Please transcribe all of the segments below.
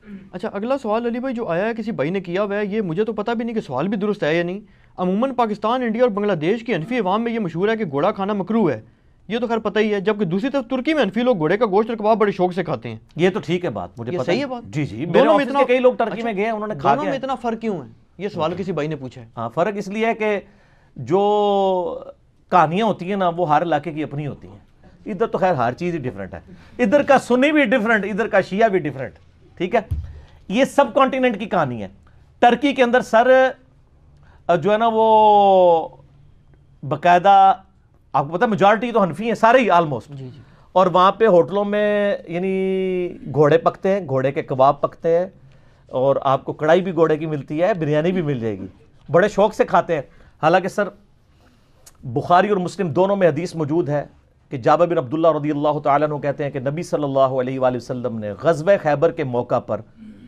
اچھا اگلا سوال علی بھائی جو آیا ہے کسی بھائی نے کیا ہوا ہے، یہ مجھے تو پتہ بھی نہیں کہ سوال بھی درست ہے یا نہیں۔ عموماً پاکستان، انڈیا اور بنگلہ دیش کی حنفی عوام میں یہ مشہور ہے کہ گھوڑا کھانا مکروہ ہے، یہ تو خیر پتہ ہی ہے، جبکہ دوسری طرف ترکی میں حنفی لوگ گھوڑے کا گوشت اور کباب بڑے شوق سے کھاتے ہیں۔ یہ تو ٹھیک ہے بات، مجھے یہ پتہ صحیح ہے بات؟ جی جی، میرے دونوں میں آفس اتنا کے کئی لوگ ترکی میں گئے ہیں، انہوں نے کھا دونوں کے میں اتنا فرق کیوں ہے؟ یہ سوال کسی بھائی نے پوچھا ہے۔ ہاں، فرق اس لیے ہے کہ جو کہانیاں ہوتی ہیں نا وہ ہر علاقے کی اپنی ہوتی ہیں۔ ادھر تو خیر ہر چیز ہی ڈیفرنٹ ہے، ادھر کا سنی بھی ڈیفرنٹ، ادھر کا شیعہ بھی ڈیفرنٹ، ٹھیک ہے۔ یہ سب کانٹیننٹ کی کہانی ہے۔ ترکی کے اندر سر جو ہے نا وہ باقاعدہ آپ کو پتہ ہے میجارٹی تو حنفی ہیں سارے ہی آلموسٹ، اور وہاں پہ ہوٹلوں میں یعنی گھوڑے پکتے ہیں، گھوڑے کے کباب پکتے ہیں، اور آپ کو کڑھائی بھی گھوڑے کی ملتی ہے، بریانی بھی مل جائے گی، بڑے شوق سے کھاتے ہیں۔ حالانکہ سر بخاری اور مسلم دونوں میں حدیث موجود ہے کہ جابر بن عبداللہ رضی اللہ تعالیٰ عنہ کہتے ہیں کہ نبی صلی اللہ علیہ وآلہ وسلم نے غزوہ خیبر کے موقع پر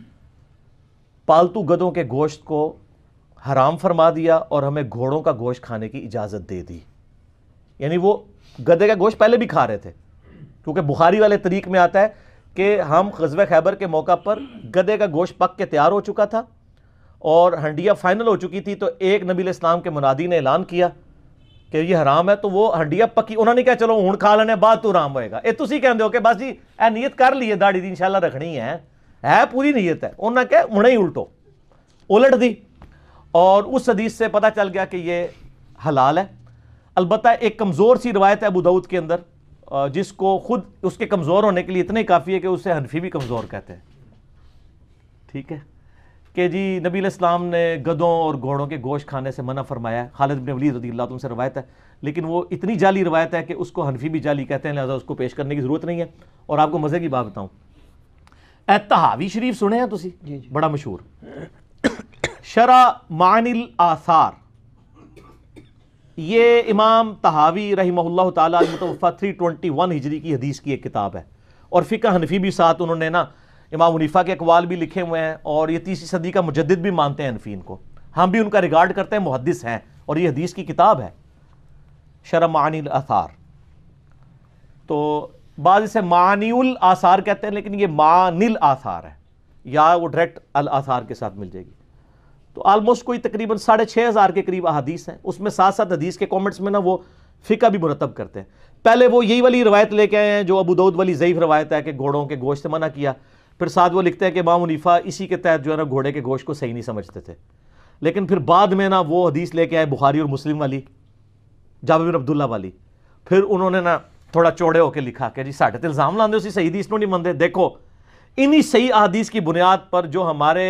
پالتو گدوں کے گوشت کو حرام فرما دیا اور ہمیں گھوڑوں کا گوشت کھانے کی اجازت دے دی۔ یعنی وہ گدے کا گوشت پہلے بھی کھا رہے تھے، کیونکہ بخاری والے طریق میں آتا ہے کہ ہم غزوہ خیبر کے موقع پر گدے کا گوشت پک کے تیار ہو چکا تھا اور ہنڈیا فائنل ہو چکی تھی، تو ایک نبی علیہ السلام کے منادی نے اعلان کیا کہ یہ حرام ہے، تو وہ ہنڈیا پکی، انہوں نے کہا چلو ہون کھا لینے بعد تو حرام ہوئے گا۔ تسی کہندے ہو کہ بس جی اے نیت کر لیے داڑھی دی انشاءاللہ رکھنی ہے پوری نیت ہے، انہوں نے کہا ہنے ہی الٹ دی، اور اس حدیث سے پتہ چل گیا کہ یہ حلال ہے۔ البتہ ایک کمزور سی روایت ہے ابو داؤد کے اندر، جس کو خود اس کے کمزور ہونے کے لیے اتنا ہی کافی ہے کہ اسے حنفی بھی کمزور کہتے ہیں، ٹھیک ہے، کہ جی نبی علیہ السلام نے گدوں اور گھوڑوں کے گوشت کھانے سے منع فرمایا ہے۔ خالد بن ولید رضی اللہ عنہ سے روایت ہے، لیکن وہ اتنی جعلی روایت ہے کہ اس کو حنفی بھی جعلی کہتے ہیں، لہذا اس کو پیش کرنے کی ضرورت نہیں ہے۔ اور آپ کو مزے کی بات بتاؤں، طحاوی شریف سنے ہیں تسی؟ بڑا مشہور شرح معانی الاثار، یہ امام طحاوی رحمہ اللہ تعالیٰ المتوفی 321 ہجری کی حدیث کی ایک کتاب ہے، اور فقہ حنفی بھی ساتھ انہوں نے نا امام حنیفہ کے اقوال بھی لکھے ہوئے ہیں، اور یہ 3 صدی کا مجدد بھی مانتے ہیں حنفیین کو، ہم بھی ان کا ریگارڈ کرتے ہیں، محدث ہیں، اور یہ حدیث کی کتاب ہے شرح معانی الاثار۔ تو بعض اسے معانی الاثار کہتے ہیں، لیکن یہ معانی الاثار ہے، یا وہ ڈائریکٹ الاثار کے ساتھ مل جائے گی۔ تو آلموسٹ کوئی تقریباً 6500 کے قریب احادیث ہیں، اس میں ساتھ ساتھ حدیث کے کامنٹس میں نا وہ فقہ بھی مرتب کرتے ہیں۔ پہلے وہ یہی والی روایت لے کے آئے ہیں جو ابو داؤد والی ضعیف روایت ہے کہ گھوڑوں کے گوشت سے منع کیا، پھر ساتھ وہ لکھتے ہیں کہ امام حنیفہ اسی کے تحت جو ہے نا گھوڑے کے گوشت کو صحیح نہیں سمجھتے تھے، لیکن پھر بعد میں نا وہ حدیث لے کے آئے بخاری اور مسلم والی، جابر بن عبداللہ والی، پھر انہوں نے نا تھوڑا چوڑے ہو کے لکھا کہ جی ساڈے تے الزام لاندے ہو سی صحیح حدیث نہیں مندے، دیکھو انہی صحیح احادیث کی بنیاد پر جو ہمارے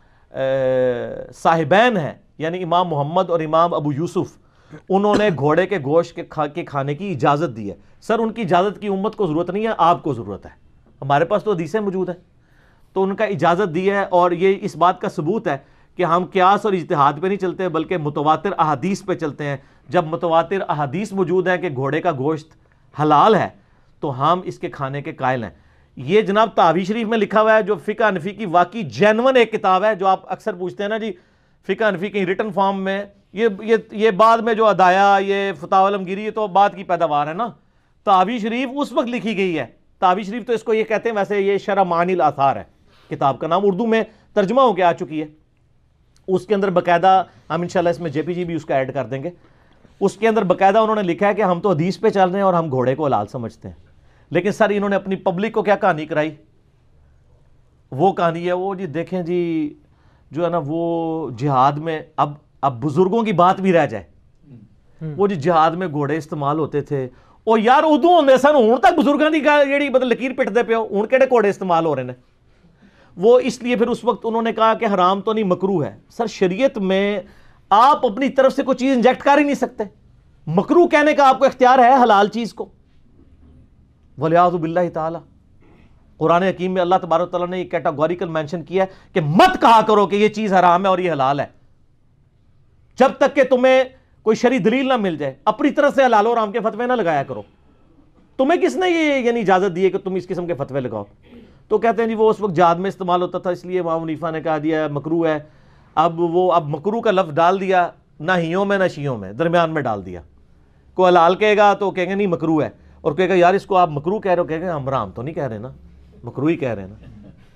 صاحبین ہیں یعنی امام محمد اور امام ابو یوسف، انہوں نے گھوڑے کے گوشت کے کھانے کی اجازت دی ہے۔ سر ان کی اجازت کی امت کو ضرورت نہیں ہے، آپ کو ضرورت ہے، ہمارے پاس تو حدیثیں موجود ہیں، تو ان کا اجازت دی ہے، اور یہ اس بات کا ثبوت ہے کہ ہم قیاس اور اجتہاد پہ نہیں چلتے بلکہ متواتر احادیث پہ چلتے ہیں۔ جب متواتر احادیث موجود ہیں کہ گھوڑے کا گوشت حلال ہے تو ہم اس کے کھانے کے قائل ہیں۔ یہ جناب طحاوی شریف میں لکھا ہوا ہے جو فقہ حنفی کی واقعی جینون ایک کتاب ہے، جو آپ اکثر پوچھتے ہیں نا جی فقہ حنفی کی ریٹن فارم میں، یہ بعد میں جو ادایا یہ فتاوی علمگیری یہ تو بعد کی پیداوار ہے نا، طحاوی شریف اس وقت لکھی گئی ہے۔ طحاوی شریف تو اس کو یہ کہتے ہیں، ویسے یہ شرح معانی الاثار ہے، کتاب کا نام اردو میں ترجمہ ہو کے آ چکی ہے، اس کے اندر باقاعدہ ہم انشاءاللہ اس میں جے پی جی بھی اس کا ایڈ کر دیں گے، اس کے اندر باقاعدہ انہوں نے لکھا ہے کہ ہم تو حدیث پہ چل رہے ہیں اور ہم گھوڑے کو حلال سمجھتے ہیں، لیکن سر انہوں نے اپنی پبلک کو کیا کہانی کرائی؟ وہ کہانی ہے وہ جی دیکھیں جی جو ہے نا وہ جہاد میں اب بزرگوں کی بات بھی رہ جائے، وہ جی جہاد میں گھوڑے استعمال ہوتے تھے، اور یار ادو ہوندے سن، ہن تک بزرگاں دی جیڑی مطلب لکیر پٹدے پیو، ہن کیڑے گھوڑے استعمال ہو رہے ہیں؟ وہ اس لیے پھر اس وقت انہوں نے کہا کہ حرام تو نہیں مکروہ ہے۔ سر شریعت میں آپ اپنی طرف سے کوئی چیز انجیکٹ کر ہی نہیں سکتے، مکروہ کہنے کا آپ کو اختیار ہے حلال چیز کو، وَلِعَاذُ بِاللَّهِ تعالی۔ قرآن حکیم میں اللہ تبارک و تعالیٰ نے یہ کیٹاگوریکل مینشن کیا ہے کہ مت کہا کرو کہ یہ چیز حرام ہے اور یہ حلال ہے، جب تک کہ تمہیں کوئی شرعی دلیل نہ مل جائے، اپنی طرف سے حلال و حرام کے فتوے نہ لگایا کرو۔ تمہیں کس نے یہ یعنی اجازت دی ہے کہ تم اس قسم کے فتوے لگاؤ؟ تو کہتے ہیں جی وہ اس وقت جہاد میں استعمال ہوتا تھا، اس لیے امام حنیفہ نے کہا دیا مکروہ ہے۔ اب مکروہ کا لفظ ڈال دیا، نہ ہیوں میں نہ شیوں میں، درمیان میں ڈال دیا۔ کوئی حلال کہے گا تو کہیں گے نہیں مکروہ ہے، اور کہے گا یار اس کو آپ مکروہ کہہ رہے ہو، کہے گا ہم حرام تو نہیں کہہ رہے نا، مکروہ ہی کہہ رہے ہیں نا۔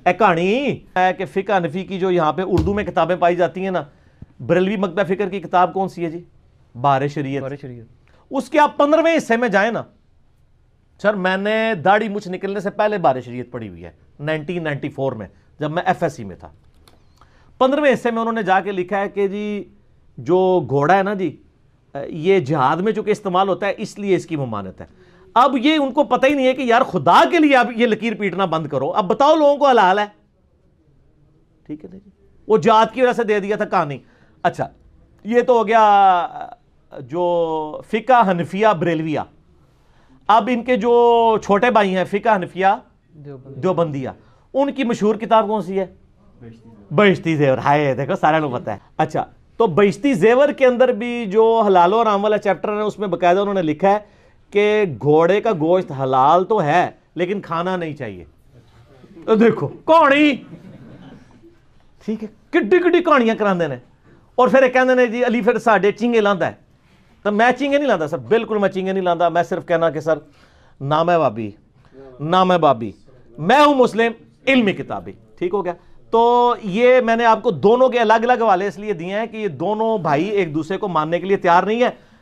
اے کہانی ہے کہ فقہ حنفی کی جو یہاں پہ اردو میں کتابیں پائی جاتی ہیں نا، بریلوی مکتبہ فکر کی کتاب کون سی ہے جی؟ بہار شریعت۔ اس کے آپ 15ویں حصے میں جائیں نا سر، میں نے داڑھی مچھ نکلنے سے پہلے بہار شریعت پڑھی ہوئی ہے 1994 میں، جب میں ایف ایس سی میں تھا۔ 15ویں حصے میں انہوں نے جا کے لکھا ہے کہ جی جو گھوڑا ہے نا جی، یہ جہاد میں چونکہ استعمال ہوتا ہے اس لیے اس کی ممانعت ہے۔ اب یہ ان کو پتہ ہی نہیں ہے کہ یار خدا کے لیے اب یہ لکیر پیٹنا بند کرو، اب بتاؤ لوگوں کو حلال ہے، ٹھیک ہے نا جی؟ وہ جہاد کی وجہ سے دے دیا تھا کہانی۔ اچھا یہ تو ہو گیا جو فقہ حنفیہ بریلویہ۔ اب ان کے جو چھوٹے بھائی ہیں فقہ حنفیہ دیوبندیہ، ان کی مشہور کتاب کون سی ہے؟ بہشتی زیور۔ ہائے دیکھو سارے لوگ پتہ ہے۔ اچھا تو بہشتی زیور کے اندر بھی جو حلال و حرام والا چیپٹر ہے اس میں باقاعدہ انہوں نے لکھا ہے کہ گھوڑے کا گوشت حلال تو ہے لیکن کھانا نہیں چاہیے۔ دیکھو کہانی، ٹھیک ہے، کڈی کڈی کہانیاں کراندے نے، اور پھر کہندے نے جی علی پھر ساڈے چنگے لاندا ہے۔ تو میں چنگے نہیں لاندا سر، بالکل میں چنگے نہیں لاندا، میں صرف کہنا کہ سر نام ہے بابی، نام ہے بابی، میں ہوں مسلم علمی کتابی، ٹھیک ہو گیا۔ تو یہ میں نے آپ کو دونوں کے الگ الگ حوالے اس لیے دیے ہیں کہ یہ دونوں بھائی ایک دوسرے کو ماننے کے لیے تیار نہیں ہے،